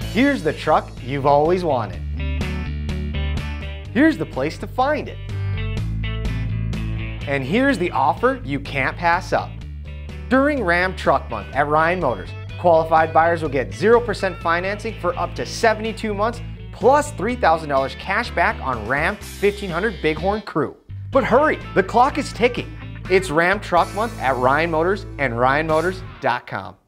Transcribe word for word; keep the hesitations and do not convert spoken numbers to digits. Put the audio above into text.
Here's the truck you've always wanted. Here's the place to find it. And here's the offer you can't pass up. During Ram Truck Month at Ryan Motors, qualified buyers will get zero percent financing for up to seventy-two months plus three thousand dollars cash back on Ram fifteen hundred Bighorn Crew. But hurry, the clock is ticking. It's Ram Truck Month at Ryan Motors and ryan motors dot com.